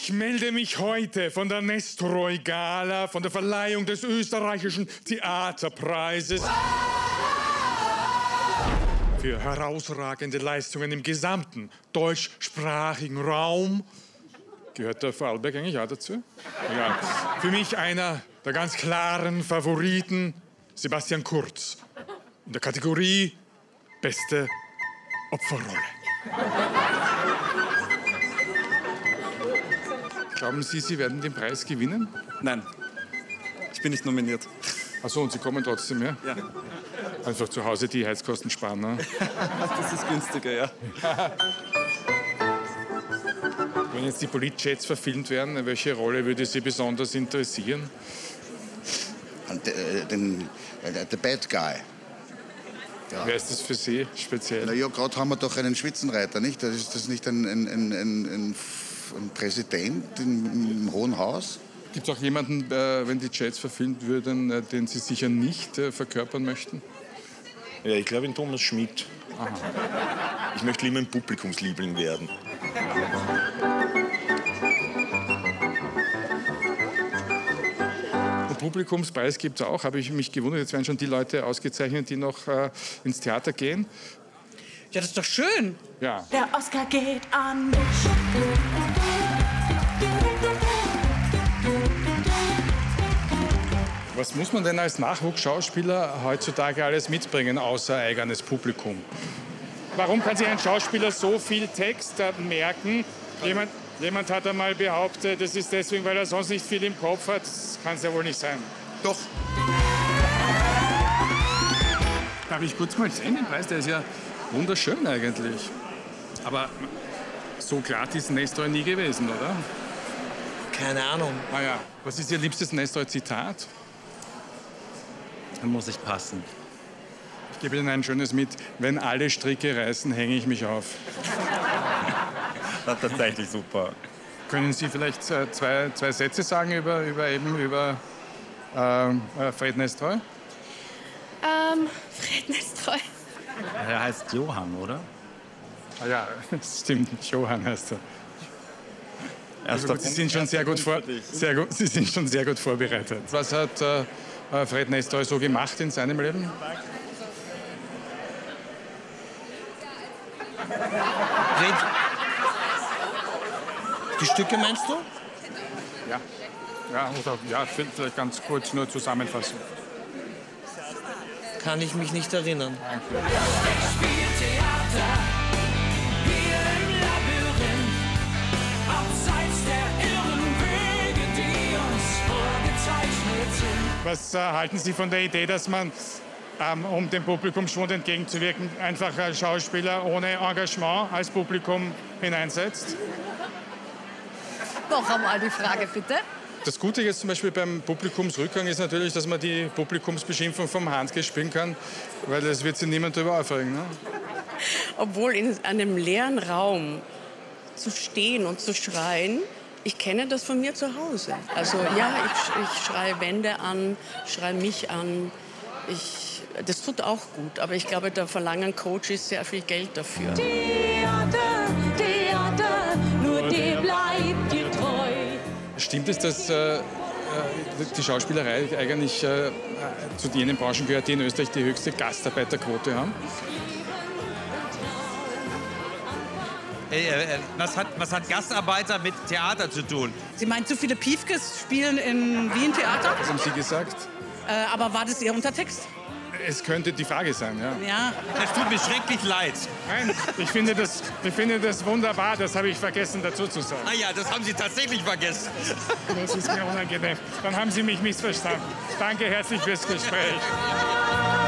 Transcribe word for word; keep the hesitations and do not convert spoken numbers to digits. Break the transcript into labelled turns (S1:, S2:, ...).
S1: Ich melde mich heute von der Nestroy Gala, von der Verleihung des österreichischen Theaterpreises für herausragende Leistungen im gesamten deutschsprachigen Raum. Gehört der Vorarlberg eigentlich auch dazu? Ja. Für mich einer der ganz klaren Favoriten, Sebastian Kurz. In der Kategorie Beste Opferrolle. Glauben Sie, Sie werden den Preis gewinnen?
S2: Nein, ich bin nicht nominiert.
S1: Ach so, und Sie kommen trotzdem, ja?
S2: Ja.
S1: Einfach zu Hause die Heizkosten sparen, ne?
S2: Das ist günstiger, ja.
S1: Wenn jetzt die Polit-Jets verfilmt werden, welche Rolle würde Sie besonders interessieren?
S3: Den, the bad guy.
S1: Ja. Wer ist das für Sie speziell?
S3: Na ja, gerade haben wir doch einen Spitzenreiter, nicht? Das ist das nicht ein, ein, ein, ein, ein Präsident im, im Hohen Haus?
S1: Gibt es auch jemanden, äh, wenn die Jets verfilmt würden, äh, den Sie sicher nicht äh, verkörpern möchten?
S4: Ja, ich glaube in Thomas Schmidt.
S1: Aha.
S4: Ich möchte lieber ein Publikumsliebling werden.
S1: Den Publikumspreis gibt es auch, habe ich mich gewundert. Jetzt werden schon die Leute ausgezeichnet, die noch äh, ins Theater gehen.
S5: Ja, das ist doch schön.
S1: Ja.
S6: Der Oscar geht an mich.
S1: Was muss man denn als Nachwuchsschauspieler heutzutage alles mitbringen, außer eigenes Publikum? Warum kann sich ein Schauspieler so viel Text merken? Jemand, jemand hat einmal behauptet, das ist deswegen, weil er sonst nicht viel im Kopf hat. Das kann es ja wohl nicht sein.
S2: Doch.
S1: Darf ich kurz mal sehen, den Preis? Der ist ja wunderschön eigentlich. Aber so glatt ist Nestroy nie gewesen, oder?
S7: Keine Ahnung.
S1: Ah ja. Was ist Ihr liebstes Nestroy-Zitat?
S7: Da muss ich passen.
S1: Ich gebe Ihnen ein schönes mit. Wenn alle Stricke reißen, hänge ich mich auf.
S7: Das ist tatsächlich super.
S1: Können Sie vielleicht äh, zwei, zwei Sätze sagen über, über, eben, über ähm, äh, Fred Nestroy?
S6: Ähm, Fred Nestroy.
S7: Er heißt Johann, oder?
S1: Ah ja, stimmt. Johann heißt er. Also gut, Sie sind schon sehr gut, vor, sehr gut, Sie sind schon sehr gut vorbereitet. Was hat äh, Fred Nestroy so gemacht in seinem Leben?
S7: Die Stücke meinst du?
S1: Ja, ja, oder, ja, vielleicht ganz kurz nur zusammenfassen.
S7: Kann ich mich nicht erinnern.
S1: Was äh, halten Sie von der Idee, dass man, ähm, um dem Publikumsschwund entgegenzuwirken, einfach als Schauspieler ohne Engagement als Publikum hineinsetzt?
S6: Noch einmal die Frage, bitte.
S1: Das Gute jetzt zum Beispiel beim Publikumsrückgang ist natürlich, dass man die Publikumsbeschimpfung vom Handke spielen kann, weil das wird sich niemand darüber aufregen. Ne?
S8: Obwohl in einem leeren Raum zu stehen und zu schreien, ich kenne das von mir zu Hause. Also ja, ich, ich schreie Wände an, schreie mich an. Ich, das tut auch gut, aber ich glaube, da verlangen Coaches sehr viel Geld dafür.
S6: Theater, Theater, nur dir bleibt dir treu.
S1: Stimmt es, dass äh, die Schauspielerei eigentlich äh, zu jenen Branchen gehört, die in Österreich die höchste Gastarbeiterquote haben?
S9: Hey, äh, was, hat, was hat Gastarbeiter mit Theater zu tun?
S5: Sie meint, zu viele Piefkes spielen in Wien Theater?
S1: Was haben Sie gesagt?
S5: Äh, aber war das Ihr Untertext?
S1: Es könnte die Frage sein, ja.
S5: Ja.
S9: Es tut mir schrecklich leid.
S1: Nein, ich finde das, ich finde das wunderbar. Das habe ich vergessen dazu zu sagen.
S9: Ah ja, das haben Sie tatsächlich vergessen.
S1: Das ist mir unangenehm. Dann haben Sie mich missverstanden. Danke herzlich fürs Gespräch.